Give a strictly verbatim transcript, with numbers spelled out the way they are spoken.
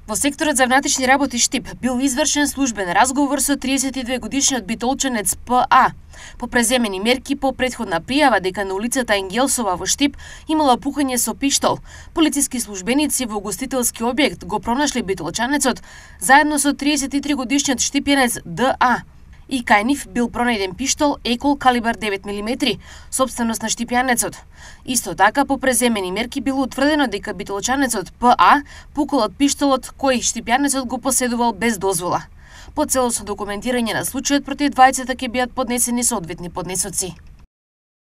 Во секторот за внатрешни работи Штип бил извршен службен разговор со триесет и две годишниот битолчанец П А. По преземени мерки по претходна пријава дека на улицата Енгелсова во Штип имало пукање со пиштол, полициски службеници во угостителски објект го пронашли битолчанецот заедно со триесет и три годишниот штипјанец Д А. И кај нив бил пронајден пиштол Екол калибар девет милиметри, сопственост на штипјанецот. Исто така, по преземени мерки било утврдено дека битолчанецот П А пукал од пиштолот кој штипјанецот го поседувал без дозвола. По целосно документирање на случајот против двајцата ќе бидат поднесени соодветни поднесоци.